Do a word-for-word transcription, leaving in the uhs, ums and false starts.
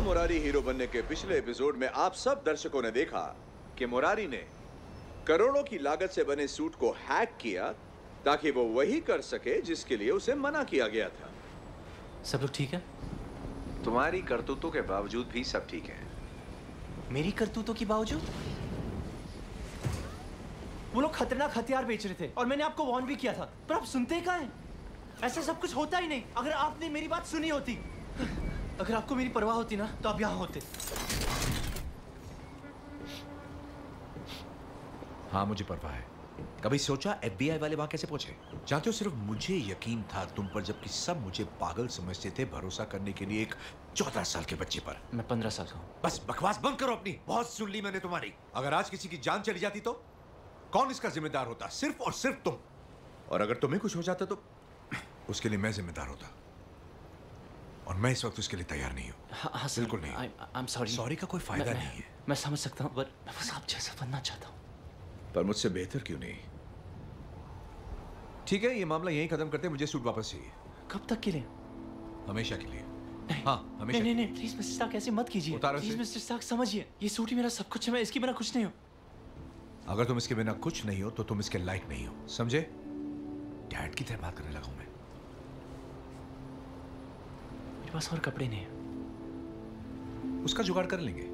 Murari hero बनने के पिछले एपिसोड में आप सब दर्शकों ने देखा कि मुरारी ने करोड़ों की लागत से बने सूट को हैक किया ताकि वो वही कर सके जिसके लिए उसे मना किया गया था। सब लोग ठीक है? तुम्हारी करतूतों के बावजूद भी सब ठीक है। मेरी करतूतों के बावजूद? वो लोग खतरनाक हथियार बेच रहे थे और मैंने आपको वार्न भी किया था, पर आप सुनते कहाँ हैं? ऐसा सब कुछ होता ही नहीं। अगर आपने मेरी बात सुनी होती, अगर आपको मेरी परवाह होती ना, तो आप यहाँ होते। हाँ, मुझे परवाह है। कभी सोचा एफबीआई वाले वहां कैसे पहुंचे? चाहते हो सिर्फ मुझे यकीन था तुम पर, जबकि सब मुझे पागल समझते थे भरोसा करने के लिए एक चौदह साल के बच्चे पर। मैं पंद्रह साल का हूँ। बस बकवास बंद करो अपनी, बहुत सुन ली मैंने तुम्हारी। अगर आज किसी की जान चली जाती तो कौन इसका जिम्मेदार होता? सिर्फ और सिर्फ तुम। और अगर तुम्हें कुछ हो जाता तो उसके लिए मैं जिम्मेदार होता, और मैं इस वक्त उसके लिए तैयार नहीं हूँ। हाँ, हाँ, बिल्कुल नहीं। I am sorry. सॉरी का कोई फायदा मैं, नहीं है। मैं समझ सकता हूँ, पर मैं बस आप जैसा बनना चाहता हूँ। पर मुझसे बेहतर क्यों नहीं? ठीक है, ये मामला यहीं खत्म करते हैं। मुझे सूट वापस चाहिए। कब तक के लिए? हमेशा के लिए। नहीं, हाँ, हमेशा। नहीं, नहीं, नहीं, प्लीज मिस्टर स्टार्क ऐसे मत कीजिए। प्लीज मिस्टर स्टार्क समझिए, ये सूट ही मेरा सब कुछ है। मैं इसके बिना कुछ नहीं हूँ। अगर तुम इसके बिना कुछ नहीं हो तो तुम इसके लायक नहीं हो, समझे? डैड की तरह बात करने लगा हूं मैं। मेरे पास और कपड़े नहीं है। उसका जुगाड़ कर लेंगे।